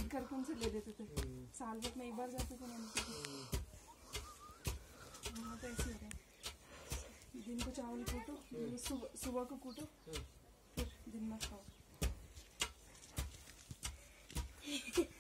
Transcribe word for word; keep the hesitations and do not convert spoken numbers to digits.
करके उनसे ले देते थे। साल भर में एक बार जाते थे नानी वहाँ पे ऐसे होता है, दिन को चावल कूटो, सुबह सुबह को कूटो, फिर दिन में खाओ।